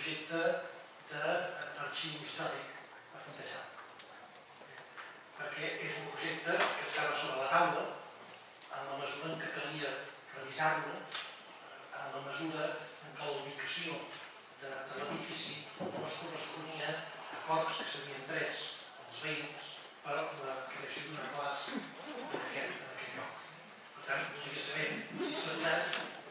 projecte d'arxiu històric a Fontejau. Perquè és un projecte que estava sobre la taula en la mesura en què calia revisar-lo, en la mesura en què la ubicació de l'edifici no es corresponia a acords que s'havien pres els veïns per la creació d'una classe en aquest lloc. Per tant, voldria saber si s'ha